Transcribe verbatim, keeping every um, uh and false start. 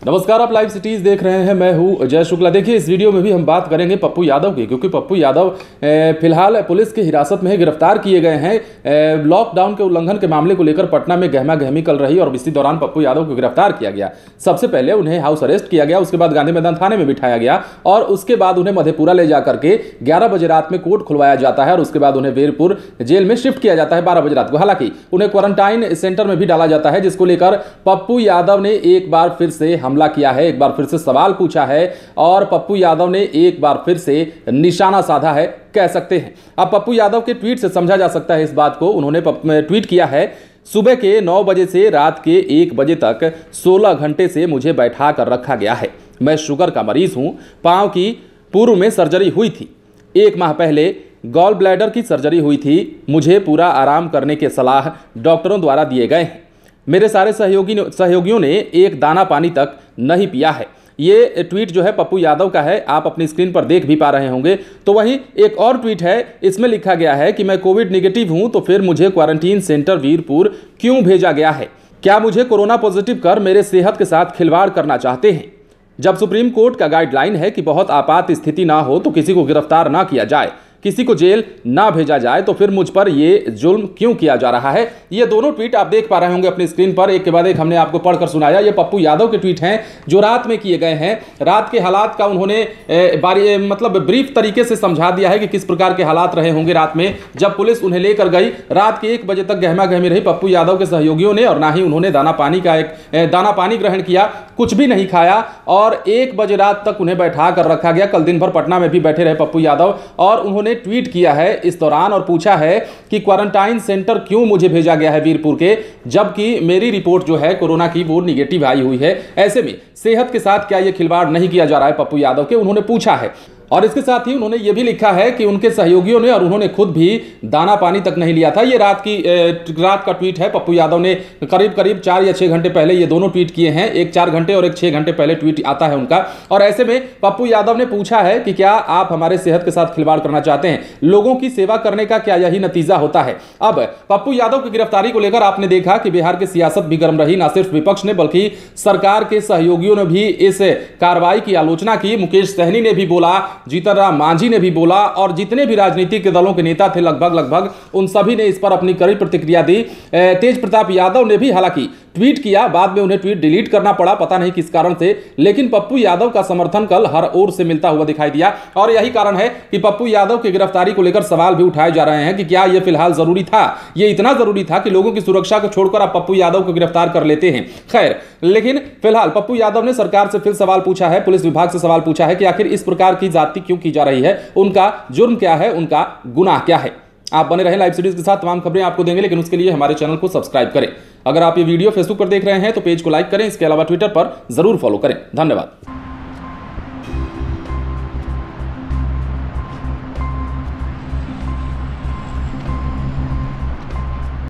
नमस्कार, आप live cities देख रहे हैं। मैं हूं जय शुक्ला। देखिए, इस वीडियो में भी हम बात करेंगे पप्पू यादव की, क्योंकि पप्पू यादव फिलहाल पुलिस की हिरासत में गिरफ्तार किए गए हैं। लॉकडाउन के उल्लंघन के मामले को लेकर पटना में गहमा गहमी चल रही और इसी दौरान पप्पू यादव को गिरफ्तार किया गया। सबसे पहले उन्हें हाउस अरेस्ट किया गया, उसके बाद गांधी मैदान थाने में बिठाया गया और उसके बाद उन्हें मधेपुरा ले जाकर के ग्यारह बजे रात में कोर्ट खुलवाया जाता है और उसके बाद उन्हें वीरपुर जेल में शिफ्ट किया जाता है बारह बजे रात को। हालांकि उन्हें क्वारंटाइन सेंटर में भी डाला जाता है, जिसको लेकर पप्पू यादव ने एक बार फिर से हमला किया है, एक बार फिर से सवाल पूछा है और पप्पू यादव ने एक बार फिर से निशाना साधा है, कह सकते हैं। अब पप्पू यादव के ट्वीट से समझा जा सकता है इस बात को। उन्होंने ट्वीट किया है, सुबह के नौ बजे से रात के एक बजे तक सोलह घंटे से मुझे बैठा कर रखा गया है। मैं शुगर का मरीज हूं। पांव की पूर्व में सर्जरी हुई थी। एक माह पहले गॉल ब्लैडर की सर्जरी हुई थी। मुझे पूरा आराम करने के सलाह डॉक्टरों द्वारा दिए गए हैं। मेरे सारे सहयोगी सहयोगियों ने एक दाना पानी तक नहीं पिया है। ये ट्वीट जो है पप्पू यादव का है, आप अपनी स्क्रीन पर देख भी पा रहे होंगे। तो वहीं एक और ट्वीट है, इसमें लिखा गया है कि मैं कोविड निगेटिव हूं, तो फिर मुझे क्वारंटीन सेंटर वीरपुर क्यों भेजा गया है? क्या मुझे कोरोना पॉजिटिव कर मेरे सेहत के साथ खिलवाड़ करना चाहते हैं? जब सुप्रीम कोर्ट का गाइडलाइन है कि बहुत आपात स्थिति ना हो तो किसी को गिरफ्तार ना किया जाए, किसी को जेल ना भेजा जाए, तो फिर मुझ पर ये जुल्म क्यों किया जा रहा है? ये दोनों ट्वीट आप देख पा रहे होंगे अपनी स्क्रीन पर, एक के बाद एक हमने आपको पढ़कर सुनाया। ये पप्पू यादव के ट्वीट हैं जो रात में किए गए हैं। रात के हालात का उन्होंने बारी मतलब ब्रीफ तरीके से समझा दिया है कि किस प्रकार के हालात रहे होंगे रात में जब पुलिस उन्हें लेकर गई। रात के एक बजे तक गहमा गहमी रही पप्पू यादव के सहयोगियों ने, और ना ही उन्होंने दाना पानी का एक दाना पानी ग्रहण किया, कुछ भी नहीं खाया और एक बजे रात तक उन्हें बैठा कर रखा गया। कल दिन भर पटना में भी बैठे रहे पप्पू यादव और उन्होंने ट्वीट किया है इस दौरान और पूछा है कि क्वारंटाइन सेंटर क्यों मुझे भेजा गया है वीरपुर के, जबकि मेरी रिपोर्ट जो है कोरोना की वो निगेटिव आई हुई है। ऐसे में सेहत के साथ क्या यह खिलवाड़ नहीं किया जा रहा है पप्पू यादव के? उन्होंने पूछा है। और इसके साथ ही उन्होंने ये भी लिखा है कि उनके सहयोगियों ने और उन्होंने खुद भी दाना पानी तक नहीं लिया था। ये रात की रात का ट्वीट है। पप्पू यादव ने करीब करीब चार या छह घंटे पहले ये दोनों ट्वीट किए हैं। एक चार घंटे और एक छह घंटे पहले ट्वीट आता है उनका। और ऐसे में पप्पू यादव ने पूछा है कि क्या आप हमारे सेहत के साथ खिलवाड़ करना चाहते हैं? लोगों की सेवा करने का क्या यही नतीजा होता है? अब पप्पू यादव की गिरफ्तारी को लेकर आपने देखा कि बिहार की सियासत भी गर्म रही। न सिर्फ विपक्ष ने बल्कि सरकार के सहयोगियों ने भी इस कार्रवाई की आलोचना की। मुकेश सहनी ने भी बोला, जीतन राम मांझी ने भी बोला और जितने भी राजनीतिक के दलों के नेता थे लगभग लगभग उन सभी ने इस पर अपनी कड़ी प्रतिक्रिया दी। तेज प्रताप यादव ने भी हालांकि ट्वीट किया, बाद में उन्हें ट्वीट डिलीट करना पड़ा, पता नहीं किस कारण से, लेकिन पप्पू यादव का समर्थन कल हर ओर से मिलता हुआ दिखाई दिया। और यही कारण है कि पप्पू यादव की गिरफ्तारी को लेकर सवाल भी उठाए जा रहे हैं कि क्या यह फिलहाल जरूरी था? यह इतना जरूरी था कि लोगों की सुरक्षा को छोड़कर आप पप्पू यादव को गिरफ्तार कर लेते हैं? खैर, लेकिन फिलहाल पप्पू यादव ने सरकार से फिर सवाल पूछा है, पुलिस विभाग से सवाल पूछा है कि आखिर इस प्रकार की जाति क्यों की जा रही है, उनका जुर्म क्या है, उनका गुनाह क्या है। आप बने रहे लाइव सीरीज के साथ, तमाम खबरें आपको देंगे, लेकिन उसके लिए हमारे चैनल को सब्सक्राइब करें। अगर आप ये वीडियो फेसबुक पर देख रहे हैं तो पेज को लाइक करें, इसके अलावा ट्विटर पर जरूर फॉलो करें। धन्यवाद।